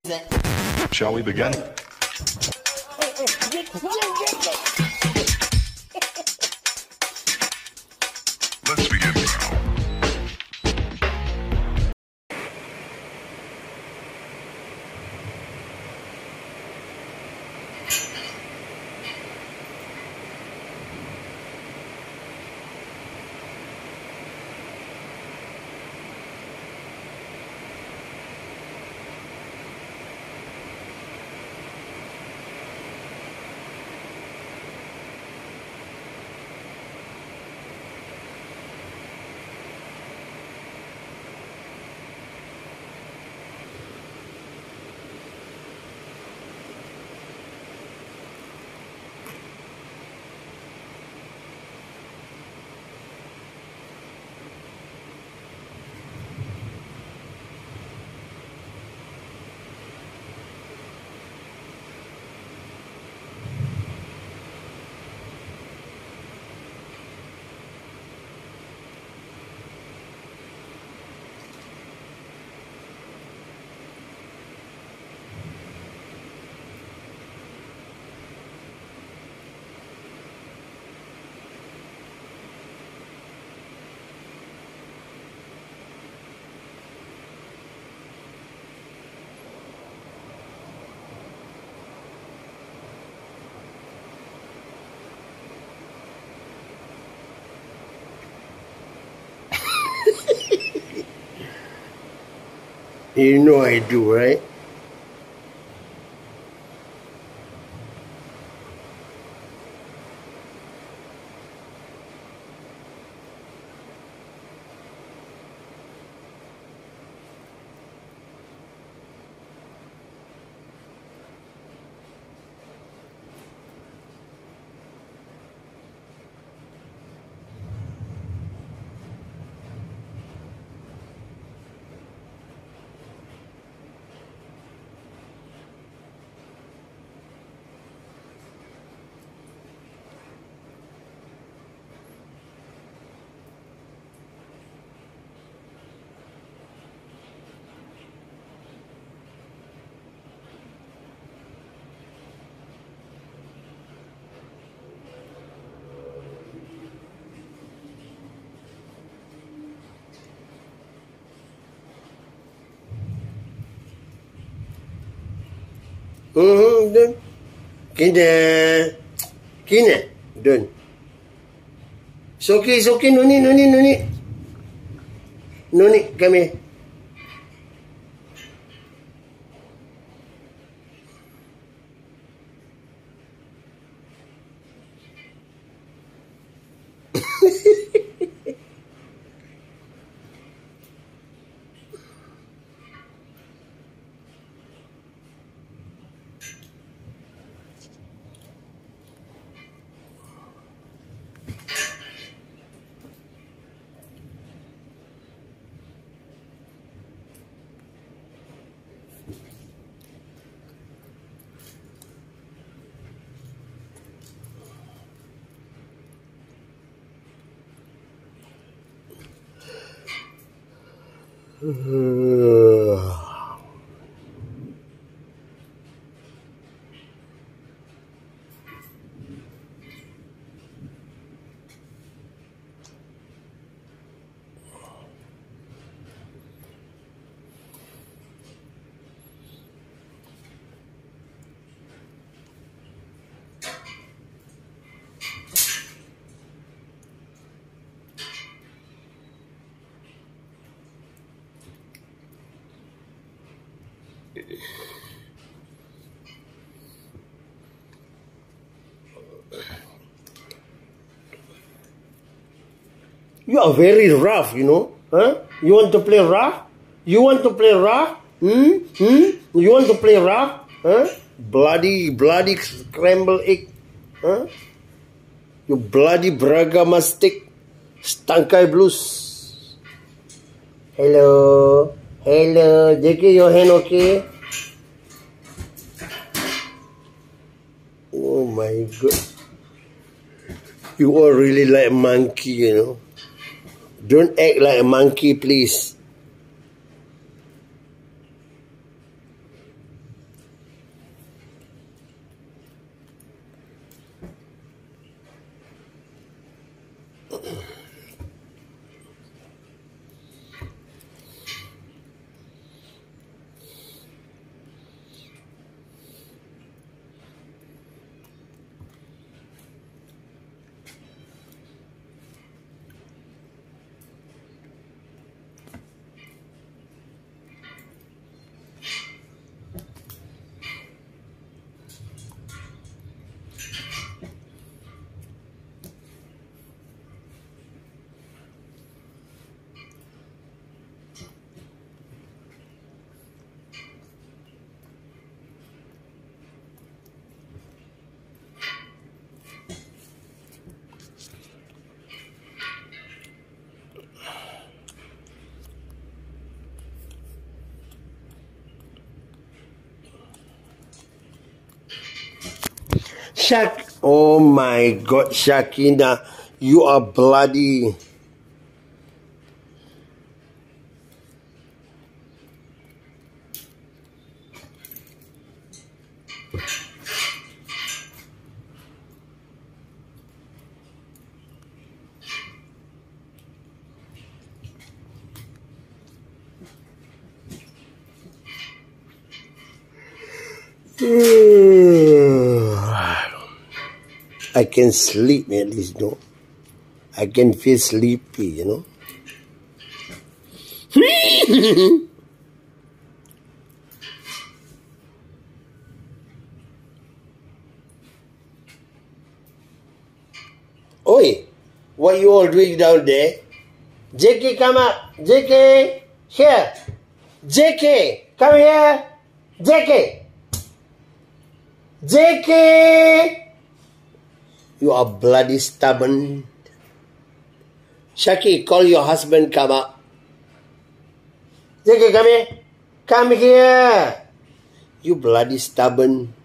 Shall we begin? Let's begin now. You know I do, right? Done. Kina. Done. It's okay. No need. No need. Come here. You are very rough, you know. Huh? You want to play rough? You want to play rough? You want to play rough? Huh? Bloody scrambled egg. Huh? You bloody Bragama stick. Stankai blues. Hello. JK, your hand okay? Oh my God. You all really like a monkey, you know. Don't act like a monkey, please. Oh my God, Shakina, you are bloody. I can sleep at least, no? I can feel sleepy, you know? Oi, what you all doing down there? JK, come up. JK, here. JK, come here. JK. JK. You are bloody stubborn. Shaki, call your husband, come up. JK, come here. Come here. You bloody stubborn.